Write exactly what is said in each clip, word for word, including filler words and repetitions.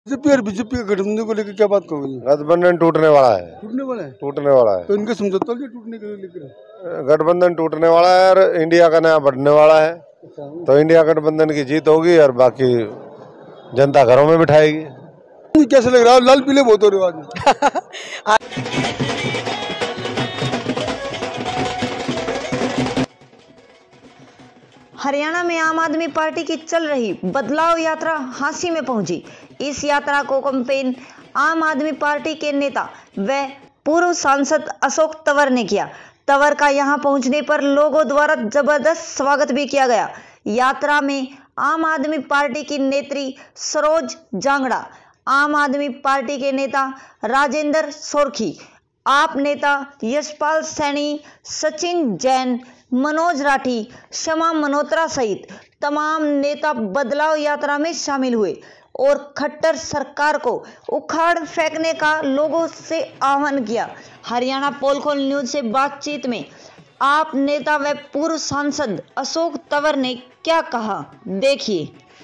BJP और BJP के गठबंधन को लेकर क्या बात कहोगे? गठबंधन टूटने वाला है। टूटने वाला है टूटने वाला है तो इनका समझौता नहीं टूटने के लेकर? गठबंधन टूटने वाला है और इंडिया का नया बढ़ने वाला है। तो इंडिया गठबंधन की जीत होगी और बाकी जनता घरों में बिठाएगी। कैसा लग रहा है? लाल पीले बहुत हो रहे हो आज। हरियाणा में आम आदमी पार्टी की चल रही बदलाव यात्रा हांसी में पहुंची। इस यात्रा को कैंपेन आम आदमी पार्टी के नेता व पूर्व सांसद अशोक तंवर ने किया। तंवर का यहां पहुंचने पर लोगों द्वारा जबरदस्त स्वागत भी किया गया। यात्रा में आम आदमी पार्टी की नेत्री सरोज जांगड़ा, आम आदमी पार्टी के नेता राजेंद्र सोरखी, आप नेता यशपाल सैनी, सचिन जैन, मनोज राठी, शमा मल्होत्रा सहित तमाम नेता बदलाव यात्रा में शामिल हुए और खट्टर सरकार को उखाड़ फेंकने का लोगों से आह्वान किया। हरियाणा पोल खोल न्यूज से बातचीत में आप नेता व पूर्व सांसद अशोक तंवर ने क्या कहा, देखिए।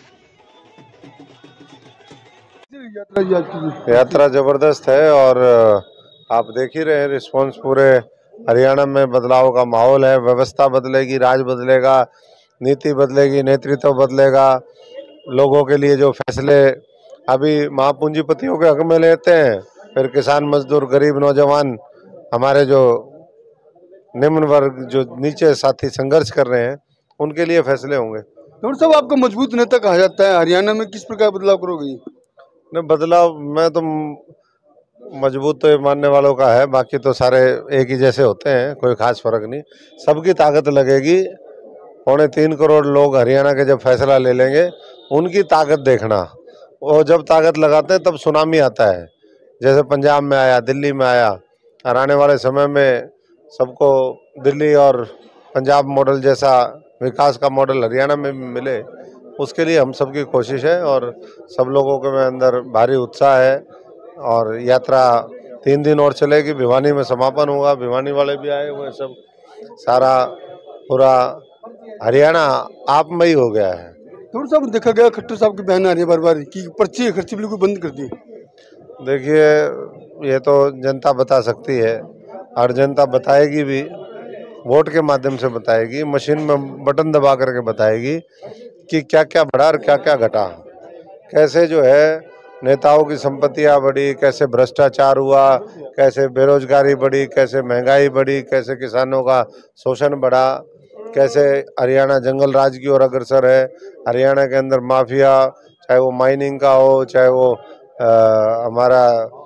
यात्रा जबरदस्त है और आप देख ही रहे हैं रिस्पॉन्स पूरे हरियाणा में बदलाव का माहौल है। व्यवस्था बदलेगी, राज बदलेगा, नीति बदलेगी, नेतृत्व बदलेगा। लोगों के लिए जो फैसले अभी महापूंजीपतियों के हक में लेते हैं, फिर किसान, मजदूर, गरीब, नौजवान, हमारे जो निम्न वर्ग, जो नीचे साथी संघर्ष कर रहे हैं, उनके लिए फैसले होंगे। डॉक्टर साहब, आपका मजबूत नेता कहा जाता है, हरियाणा में किस प्रकार बदलाव करोगे? नहीं, बदलाव मैं तो मजबूत तो मानने वालों का है, बाकी तो सारे एक ही जैसे होते हैं, कोई खास फर्क नहीं। सबकी ताकत लगेगी। पौने तीन करोड़ लोग हरियाणा के जब फैसला ले लेंगे, उनकी ताकत देखना। वो जब ताकत लगाते हैं तब सुनामी आता है, जैसे पंजाब में आया, दिल्ली में आया। और आने वाले समय में सबको दिल्ली और पंजाब मॉडल जैसा विकास का मॉडल हरियाणा में भी मिले, उसके लिए हम सबकी कोशिश है और सब लोगों के में अंदर भारी उत्साह है। और यात्रा तीन दिन और चलेगी। भिवानी में समापन होगा, भिवानी वाले भी आए हुए, सब सारा पूरा हरियाणा आपमयी हो गया है। डॉक्टर साहब, देखा गया खट्टर साहब के बयान आ रही है बार बार कि पर्ची खर्ची बिल्कुल बंद कर दी। देखिए, ये तो जनता बता सकती है और जनता बताएगी भी, वोट के माध्यम से बताएगी, मशीन में बटन दबा करके बताएगी कि क्या क्या बढ़ा और क्या क्या घटा, कैसे जो है नेताओं की संपत्तियां बढ़ी, कैसे भ्रष्टाचार हुआ, कैसे बेरोजगारी बढ़ी, कैसे महंगाई बढ़ी, कैसे किसानों का शोषण बढ़ा, कैसे हरियाणा जंगल राज की ओर अग्रसर है। हरियाणा के अंदर माफिया, चाहे वो माइनिंग का हो, चाहे वो आ, हमारा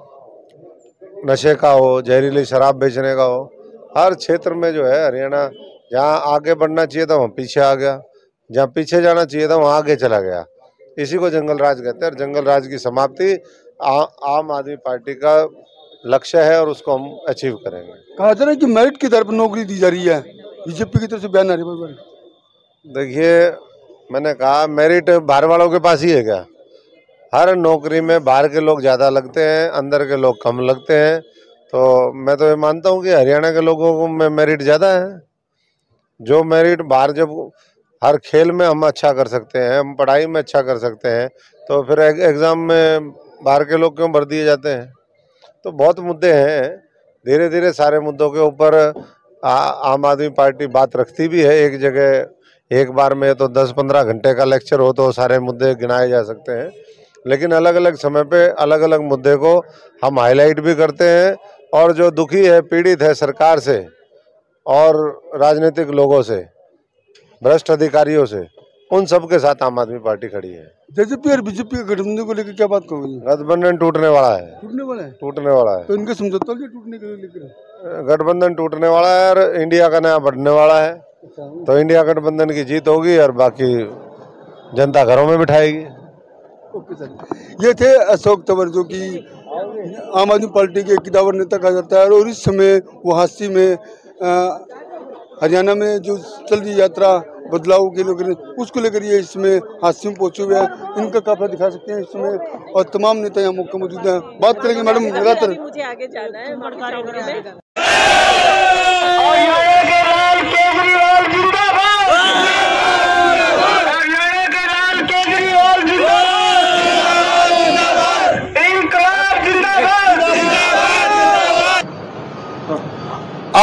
नशे का हो, जहरीली शराब बेचने का हो, हर क्षेत्र में जो है हरियाणा जहाँ आगे बढ़ना चाहिए था वहाँ पीछे आ गया, जहाँ पीछे जाना चाहिए था वहाँ आगे चला गया। इसी को जंगल राज कहते हैं और जंगल राज की समाप्ति आम आदमी पार्टी का लक्ष्य है और उसको हम अचीव करेंगे। कहा जा रहा है कि मेरिट के आधार पर नौकरी दी जा रही है, बीजेपी की तरफ से बयान आ रही है। देखिए, मैंने कहा मेरिट बाहर वालों के पास ही है क्या? हर नौकरी में बाहर के लोग ज़्यादा लगते हैं, अंदर के लोग कम लगते हैं। तो मैं तो ये मानता हूँ कि हरियाणा के लोगों में मेरिट ज़्यादा है। जो मेरिट बाहर, जब हर खेल में हम अच्छा कर सकते हैं, हम पढ़ाई में अच्छा कर सकते हैं, तो फिर एग्ज़ाम में बाहर के लोग क्यों भर दिए जाते हैं? तो बहुत मुद्दे हैं। धीरे धीरे सारे मुद्दों के ऊपर आम आदमी पार्टी बात रखती भी है। एक जगह एक बार में तो दस पंद्रह घंटे का लेक्चर हो तो सारे मुद्दे गिनाए जा सकते हैं, लेकिन अलग अलग समय पे अलग अलग मुद्दे को हम हाईलाइट भी करते हैं। और जो दुखी है, पीड़ित है सरकार से और राजनीतिक लोगों से, भ्रष्ट अधिकारियों से, उन सब के साथ आम आदमी पार्टी खड़ी है। जेजेपी और बीजेपी के गठबंधन को लेकर क्या बात कहोगे? गठबंधन टूटने वाला है। टूटने वाला है टूटने वाला है तो इनका समझौता नहीं टूटने के लेकर? गठबंधन टूटने वाला है और इंडिया का नया बढ़ने वाला है। तो इंडिया गठबंधन की जीत होगी और बाकी जनता घरों में बिठाएगी। ओके सर, ये थे अशोक तंवर, जो कि आम आदमी पार्टी के किदावर नेता कहा जाता है। और इस समय वो हांसी में आ, हरियाणा में जो चल रही यात्रा बदलाव के लेकर, उसको लेकर ये इसमें हादसे में पहुंचे हुए हैं। इनका काफिला दिखा सकते हैं इस समय और तमाम नेता यहाँ मौका मौजूद हैं। बात करेंगे मैडम लगातार। मुझे आगे जाना है।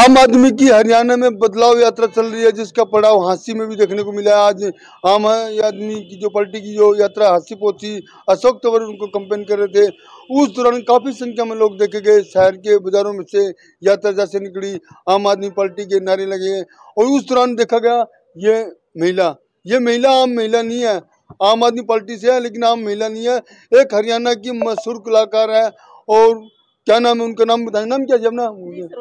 आम आदमी की हरियाणा में बदलाव यात्रा चल रही है, जिसका पड़ाव हांसी में भी देखने को मिला है। आज आम आदमी की जो पार्टी की जो यात्रा हांसी पहुंची, अशोक तंवर उनको कंपेन कर रहे थे। उस दौरान काफी संख्या में लोग देखे गए। शहर के बाजारों में से यात्रा जैसे निकली, आम आदमी पार्टी के नारे लगे और उस दौरान देखा गया ये महिला ये महिला आम महिला नहीं है, आम आदमी पार्टी से है लेकिन आम महिला नहीं है। एक हरियाणा की मशहूर कलाकार है और क्या नाम है उनका, नाम बताएं, नाम क्या जब ना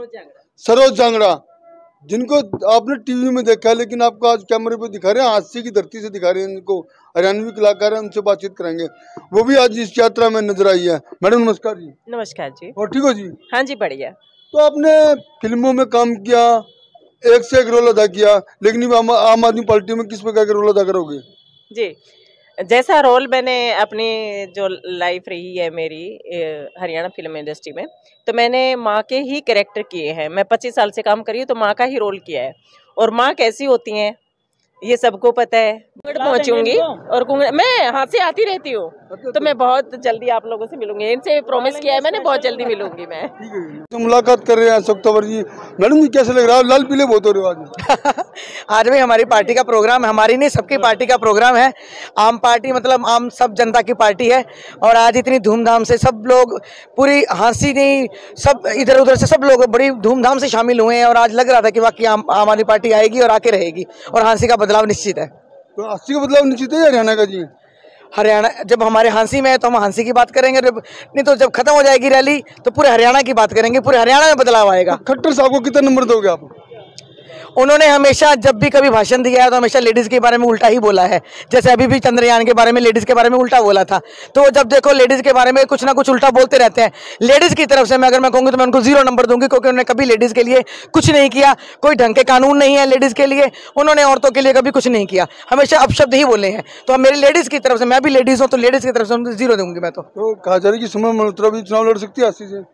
सरोज जांगड़ा, जिनको आपने टीवी में देखा है लेकिन आपको आज कैमरे पे दिखा रहे हैं, हास्य की धरती से दिखा रहे हैं। इनको हरियाणवी कलाकार है, उनसे बातचीत करेंगे। वो भी आज इस यात्रा में नजर आई है। मैडम नमस्कार जी। नमस्कार जी। और ठीक हो जी? हाँ जी, बढ़िया। तो आपने फिल्मों में काम किया, एक से एक रोल अदा किया, लेकिन आम, आम आदमी पार्टी में किस प्रकार का रोल अदा करोगे? जी, जैसा रोल मैंने अपनी जो लाइफ रही है मेरी हरियाणा फिल्म इंडस्ट्री में, तो मैंने माँ के ही कैरेक्टर किए हैं। मैं पच्चीस साल से काम करी हूँ तो माँ का ही रोल किया है। और माँ कैसी होती हैं ये सबको पता है। पहुंचूंगी और कुंगड़ मैं हाथ से आती रहती हूँ, तो मैं बहुत जल्दी आप लोगों से मिलूंगी। इनसे प्रॉमिस किया है मैंने, बहुत जल्दी मिलूंगी मैं। तो मुलाकात कर रहे हैं अशोक तंवर जी। मैडम जी कैसे लग रहा है? लाल पीले बहुत हो रहे हो आज। आज भी हमारी पार्टी का प्रोग्राम है, हमारी नहीं सबकी पार्टी का प्रोग्राम है। आम पार्टी मतलब आम सब जनता की पार्टी है और आज इतनी धूमधाम से सब लोग, पूरी हांसी नहीं, सब इधर उधर से सब लोग बड़ी धूमधाम से शामिल हुए हैं। और आज लग रहा था कि वाकई आम आम आदमी पार्टी आएगी और आके रहेगी और हांसी का बदलाव निश्चित है। तो हांसी का बदलाव निश्चित है हरियाणा का जी? हरियाणा जब हमारे हांसी में है तो हम हांसी की बात करेंगे, नहीं तो जब खत्म हो जाएगी रैली तो पूरे हरियाणा की बात करेंगे, पूरे हरियाणा में बदलाव आएगा। खट्टर साहब को कितना नंबर दोगे आप? उन्होंने हमेशा जब भी कभी भाषण दिया है तो हमेशा लेडीज़ के बारे में उल्टा ही बोला है। जैसे अभी भी चंद्रयान के बारे में लेडीज़ के बारे में उल्टा बोला था। तो जब देखो लेडीज़ के बारे में कुछ ना कुछ उल्टा बोलते रहते हैं। लेडीज़ की तरफ से मैं अगर मैं कहूँगी तो मैं उनको जीरो नंबर दूंगी, क्योंकि उन्होंने कभी लेडीज़ के लिए कुछ नहीं किया। कोई ढंग के कानून नहीं है लेडीज़ के लिए, उन्होंने औरतों के लिए कभी कुछ नहीं किया, हमेशा अपशब्द ही बोले हैं। तो मेरी लेडीज़ की तरफ से, मैं भी लेडीज़ हूँ तो लेडीज़ की तरफ से जीरो दूंगी मैं। तो कहा जा रही है कि सुमन मल्होत्रा भी चुनाव लड़ सकती है हांसी से?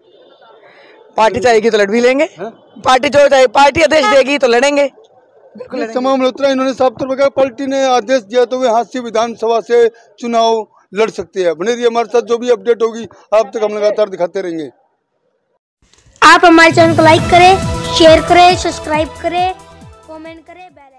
पार्टी चाहेगी तो लड़ भी लेंगे, पार्टी जो चाहे, पार्टी आदेश देगी तो लड़ेंगे। सुमन मल्होत्रा इन्होंने साफ तौर पर कहा पार्टी ने आदेश दिया तो वे हांसी विधानसभा से चुनाव लड़ सकते हैं। बने रहिए हमारे साथ, जो भी अपडेट होगी आप तक हम लगातार दिखाते रहेंगे। आप हमारे चैनल को लाइक करें, शेयर करें, सब्सक्राइब करें, कमेंट करें, बेल